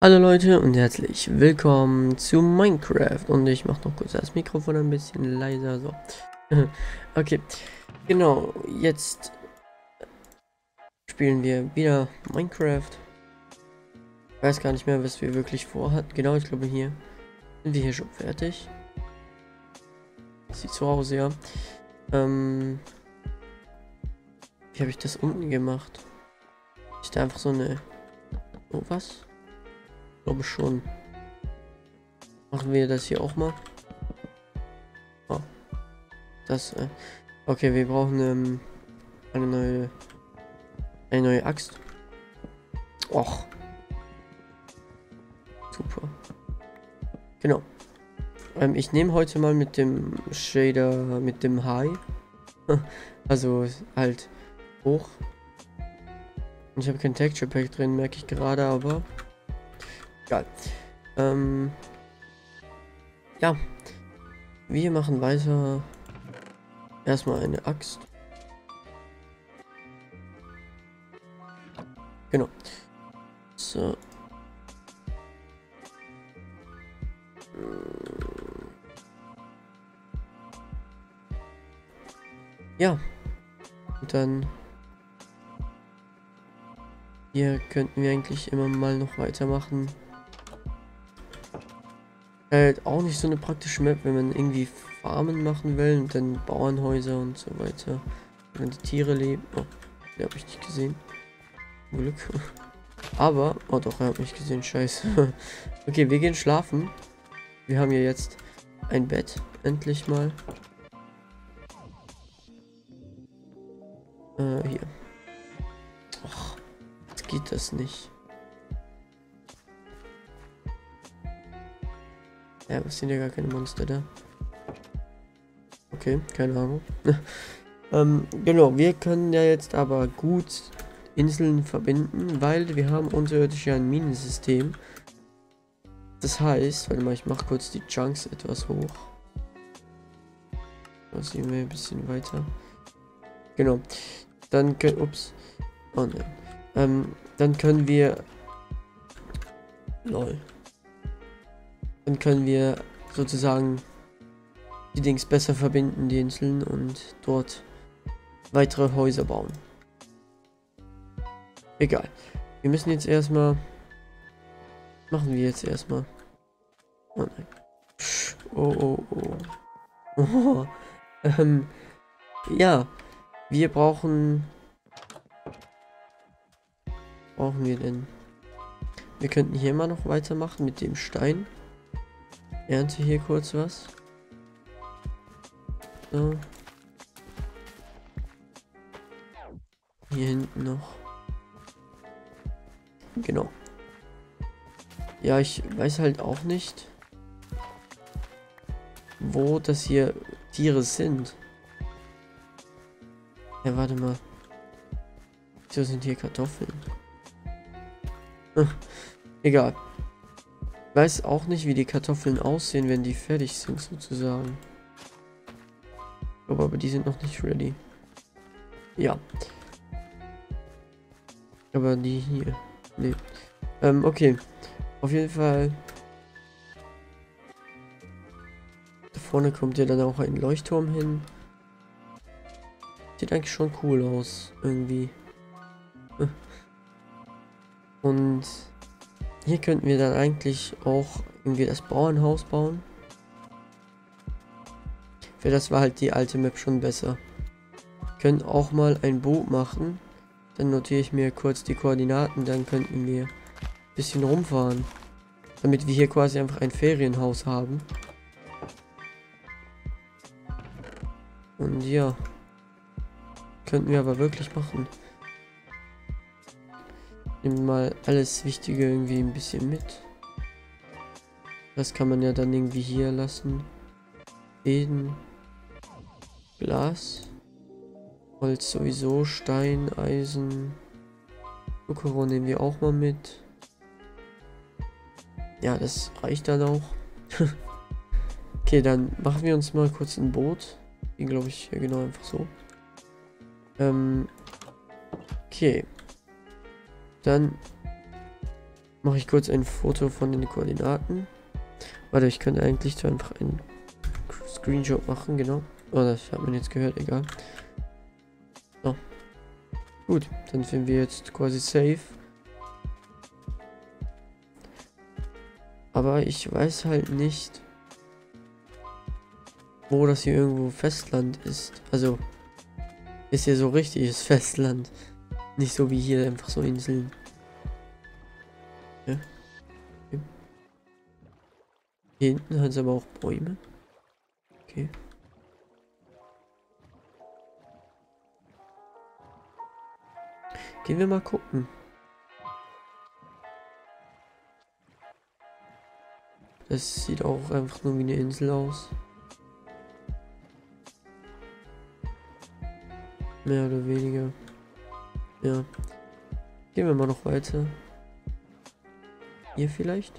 Hallo Leute und herzlich willkommen zu Minecraft. Und ich mache noch kurz das Mikrofon ein bisschen leiser, so. Okay, genau, jetzt spielen wir wieder Minecraft. Ich weiß gar nicht mehr, was wir wirklich vorhatten. Genau, ich glaube, hier sind wir hier schon fertig. Sieht so aus, ja. Wie habe ich das unten gemacht? Ist da einfach so eine... Oh, was? Ich glaube schon. Machen wir das hier auch mal. Oh, das... Okay, wir brauchen eine neue Axt. Och, super. Genau. Ich nehme heute mal mit dem Shader, mit dem High. Also halt hoch. Und ich habe kein Texture Pack drin, merke ich gerade, aber egal. Ja, wir machen weiter. Erstmal eine Axt. Genau. So. Ja. Und dann hier könnten wir eigentlich immer mal noch weitermachen. Halt auch nicht so eine praktische Map, wenn man irgendwie Farmen machen will und dann Bauernhäuser und so weiter. Wenn die Tiere leben. Oh, die habe ich nicht gesehen. Zum Glück. Aber, oh doch, er hat mich gesehen, scheiße. Okay, wir gehen schlafen. Wir haben ja jetzt ein Bett, endlich mal. Hier. Och, jetzt geht das nicht. Ja, was sind ja gar keine Monster da. Okay, keine Ahnung. Genau, wir können ja jetzt aber gut Inseln verbinden, weil wir haben unterirdisch ja ein Minensystem. Das heißt, warte mal, ich mache kurz die Chunks etwas hoch. Da sehen wir ein bisschen weiter. Genau. Dann können, ups. Oh nein. Dann können wir, lol. Dann können wir sozusagen die Dings besser verbinden, die Inseln, und dort weitere Häuser bauen. Egal. Wir müssen jetzt erstmal, machen wir jetzt erstmal. Oh nein. Oh, oh, oh. Oh. Ja, wir brauchen wir denn? Wir könnten hier mal noch weitermachen mit dem Stein. Ernte hier kurz was. So. Hier hinten noch. Genau. Ja, ich weiß halt auch nicht, wo das hier Tiere sind. Ja, warte mal. Wieso sind hier Kartoffeln? Egal. Ich weiß auch nicht, wie die Kartoffeln aussehen, wenn die fertig sind, sozusagen. Ich glaube aber, die sind noch nicht ready. Ja. Aber die hier. Nee. Okay. Auf jeden Fall. Da vorne kommt ja dann auch ein Leuchtturm hin. Sieht eigentlich schon cool aus. Irgendwie. Und hier könnten wir dann eigentlich auch irgendwie das Bauernhaus bauen. Für das war halt die alte Map schon besser. Wir können auch mal ein Boot machen. Dann notiere ich mir kurz die Koordinaten. Dann könnten wir ein bisschen rumfahren. Damit wir hier quasi einfach ein Ferienhaus haben. Und ja. Könnten wir aber wirklich machen. Nehmen wir mal alles Wichtige irgendwie ein bisschen mit. Das kann man ja dann irgendwie hier lassen. Eden. Glas. Holz sowieso. Stein, Eisen. Zuckerrohr nehmen wir auch mal mit. Ja, das reicht dann auch. Okay, dann machen wir uns mal kurz ein Boot. Die glaube ich, ja genau, einfach so. Okay. Dann mache ich kurz ein Foto von den Koordinaten. Warte, ich könnte eigentlich so einfach einen Screenshot machen, genau. Oh, das hat man jetzt gehört, egal. So. Gut, dann sind wir jetzt quasi safe. Aber ich weiß halt nicht, wo das hier irgendwo Festland ist. Also, ist hier so richtiges Festland. Nicht so wie hier einfach so Inseln. Ja. Okay. Hier hinten hat es aber auch Bäume. Okay. Gehen wir mal gucken. Das sieht auch einfach nur wie eine Insel aus. Mehr oder weniger. Ja. Gehen wir mal noch weiter. Hier vielleicht?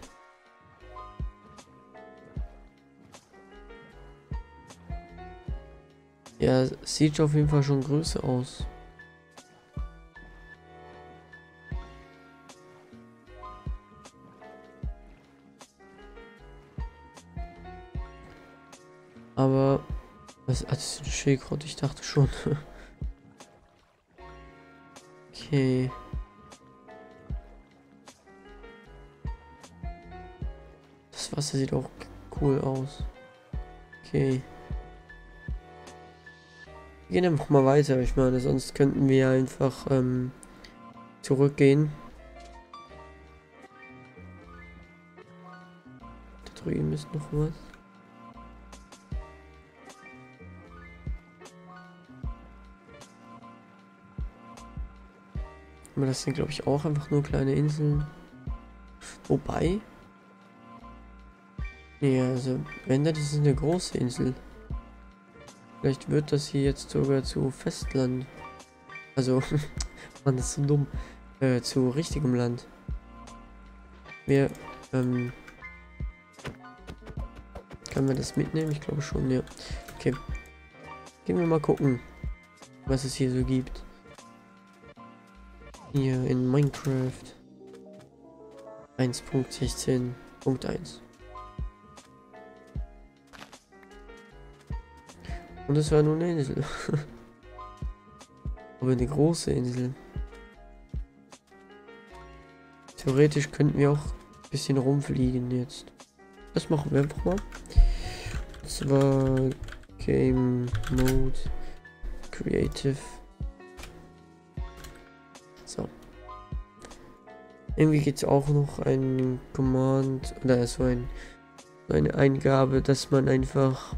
Ja, sieht auf jeden Fall schon größer aus. Aber was ist ein Schildkröte? Ich dachte schon. Okay. Das Wasser sieht auch cool aus. Okay. Wir gehen einfach mal weiter. Ich meine, sonst könnten wir einfach zurückgehen. Da drüben ist noch was. Aber das sind, glaube ich, auch einfach nur kleine Inseln. Wobei. Ja, also, wenn das ist eine große Insel. Vielleicht wird das hier jetzt sogar zu Festland. Also, man, das ist so dumm. Zu richtigem Land. Wir, können wir das mitnehmen? Ich glaube schon, ja. Okay. Gehen wir mal gucken, was es hier so gibt. Hier in Minecraft 1.16.1. Und es war nur eine Insel. Aber eine große Insel. Theoretisch könnten wir auch ein bisschen rumfliegen jetzt. Das machen wir einfach mal. Und zwar Game Mode Creative. So. Irgendwie gibt es auch noch ein Command oder so eine Eingabe, dass man einfach,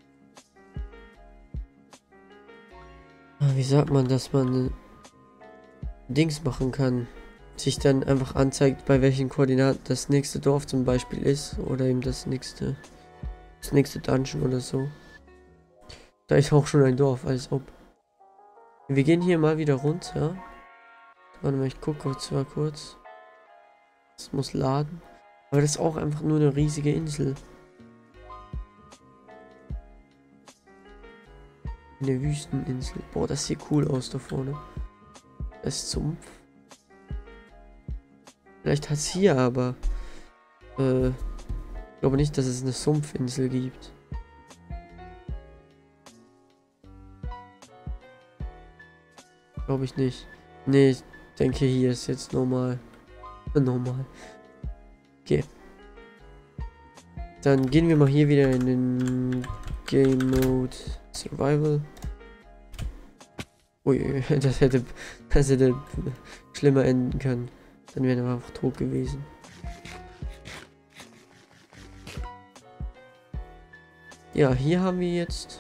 wie sagt man, dass man Dings machen kann. Sich dann einfach anzeigt, bei welchen Koordinaten das nächste Dorf zum Beispiel ist. Oder eben das nächste Dungeon oder so. Da ist auch schon ein Dorf, als ob. Wir gehen hier mal wieder runter. Warte mal, ich gucke zwar kurz. Das muss laden. Aber das ist auch einfach nur eine riesige Insel. Eine Wüsteninsel. Boah, das sieht cool aus da vorne. Das ist Sumpf. Vielleicht hat es hier aber. Ich glaube nicht, dass es eine Sumpfinsel gibt. Glaube ich nicht. Nee, ich denke, hier ist jetzt normal. Normal. Okay. Dann gehen wir mal hier wieder in den Game Mode Survival. Ui, das hätte schlimmer enden können. Dann wären wir einfach tot gewesen. Ja, hier haben wir jetzt.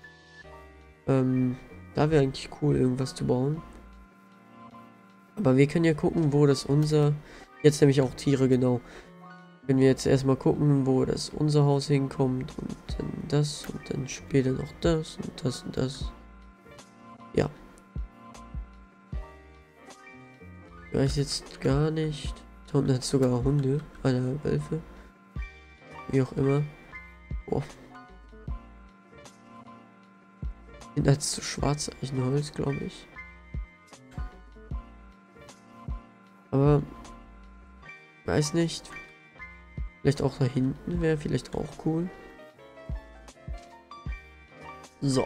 Da wäre eigentlich cool, irgendwas zu bauen. Aber wir können ja gucken, wo das unser. Jetzt nämlich auch Tiere, genau. Wenn wir jetzt erstmal gucken, wo das unser Haus hinkommt und dann das und dann später noch das und das und das. Ja. Ich weiß jetzt gar nicht. Da unten hat es sogar Hunde, eine Wölfe. Wie auch immer. Boah. Hinten hat es so schwarz Eichenholz, glaube ich. Aber Weiß nicht. Vielleicht auch da hinten wäre vielleicht auch cool. So.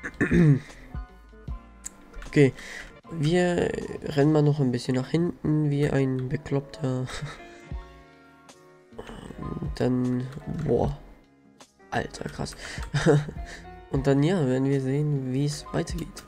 Okay. Wir rennen mal noch ein bisschen nach hinten, wie ein Bekloppter. Und dann... Boah. Alter, krass. Und dann, ja, werden wir sehen, wie es weitergeht.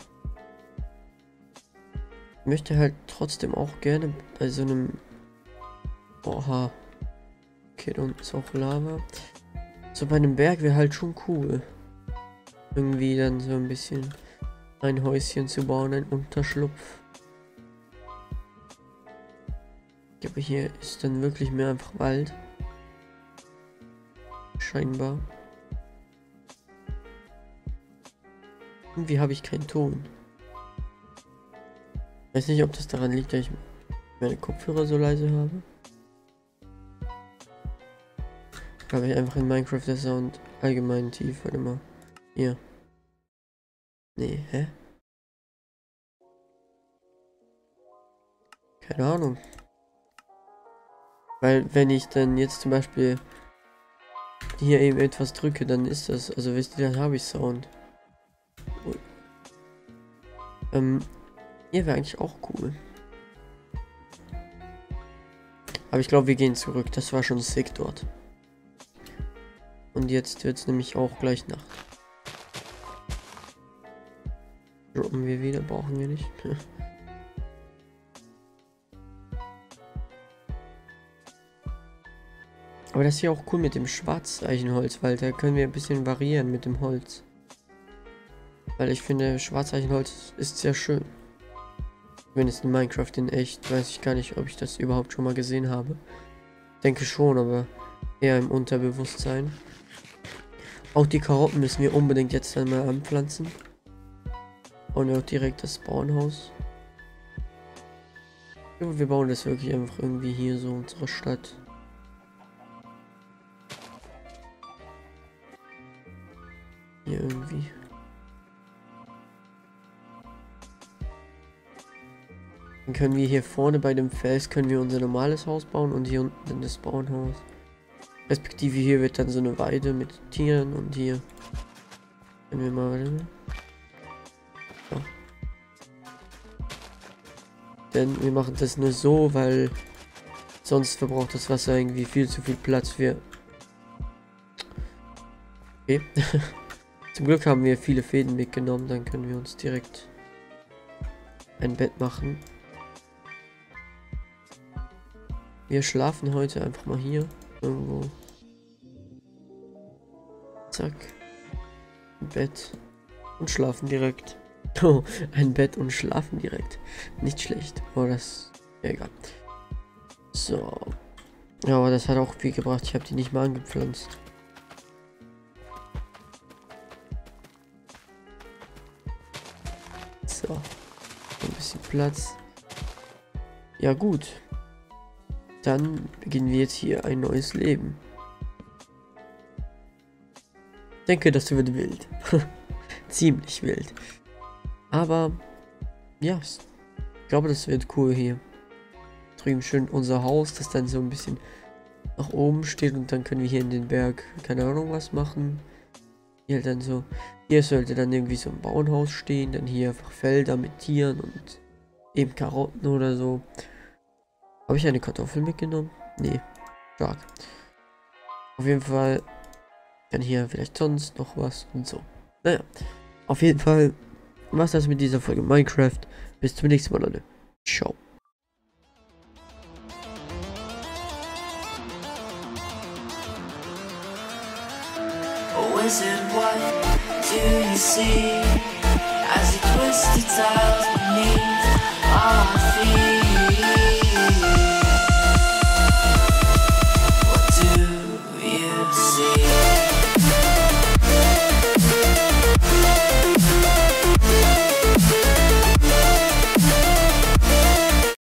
Ich möchte halt trotzdem auch gerne bei so einem... Oha. Okay, da unten ist auch Lava. So bei einem Berg wäre halt schon cool. Irgendwie dann so ein bisschen ein Häuschen zu bauen, ein Unterschlupf. Aber hier ist dann wirklich mehr einfach Wald. Scheinbar. Irgendwie habe ich keinen Ton. Ich weiß nicht, ob das daran liegt, dass ich meine Kopfhörer so leise habe. Glaube ich einfach in Minecraft der Sound allgemein tief. Warte mal. Hier. Nee, hä? Keine Ahnung. Weil wenn ich dann jetzt zum Beispiel hier eben etwas drücke, dann ist das, also wisst ihr, dann habe ich Sound. Hier wäre eigentlich auch cool. Aber ich glaube, wir gehen zurück. Das war schon sick dort. Und jetzt wird es nämlich auch gleich Nacht. Droppen wir wieder, brauchen wir nicht. Aber das ist ja auch cool mit dem Schwarzeichenholz, weil da können wir ein bisschen variieren mit dem Holz. Weil ich finde, Schwarzeichenholz ist sehr schön. Wenn es in Minecraft in echt, weiß ich gar nicht, ob ich das überhaupt schon mal gesehen habe. Denke schon, aber eher im Unterbewusstsein. Auch die Karotten müssen wir unbedingt jetzt einmal anpflanzen. Und auch direkt das Spawnhaus. Wir bauen das wirklich einfach irgendwie hier so unsere Stadt. Hier irgendwie. Dann können wir hier vorne bei dem Fels können wir unser normales Haus bauen und hier unten dann das Spawnhaus. Respektive hier wird dann so eine Weide mit Tieren und hier können wir mal. So. Denn wir machen das nur so, weil sonst verbraucht das Wasser irgendwie viel zu viel Platz für. Okay. Zum Glück haben wir viele Fäden mitgenommen, dann können wir uns direkt ein Bett machen. Wir schlafen heute einfach mal hier irgendwo. Zack. Ein Bett und schlafen direkt. Oh, ein Bett und schlafen direkt. Nicht schlecht. Oh, das ist egal. So. Ja, aber das hat auch viel gebracht. Ich habe die nicht mal angepflanzt. So. Ein bisschen Platz. Ja, gut. Dann beginnen wir jetzt hier ein neues Leben. Ich denke, das wird wild. Ziemlich wild. Aber, ja, ich glaube, das wird cool hier. Drüben schön unser Haus, das dann so ein bisschen nach oben steht und dann können wir hier in den Berg, keine Ahnung was machen. Hier dann so, hier sollte dann irgendwie so ein Bauernhaus stehen, dann hier einfach Felder mit Tieren und eben Karotten oder so. Habe ich eine Kartoffel mitgenommen? Nee, stark. Auf jeden Fall dann hier vielleicht sonst noch was und so. Naja, auf jeden Fall war's das mit dieser Folge Minecraft. Bis zum nächsten Mal, Leute. Ciao. Wizard, what do you see as you twist the tiles beneath our feet?